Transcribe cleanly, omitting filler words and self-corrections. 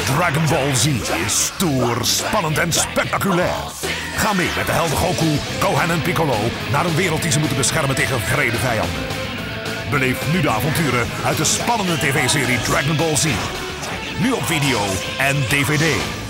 Dragon Ball Z is stoer, spannend en spectaculair. Ga mee met de helden Goku, Gohan en Piccolo naar een wereld die ze moeten beschermen tegen wrede vijanden. Beleef nu de avonturen uit de spannende tv-serie Dragon Ball Z. Nu op video en DVD.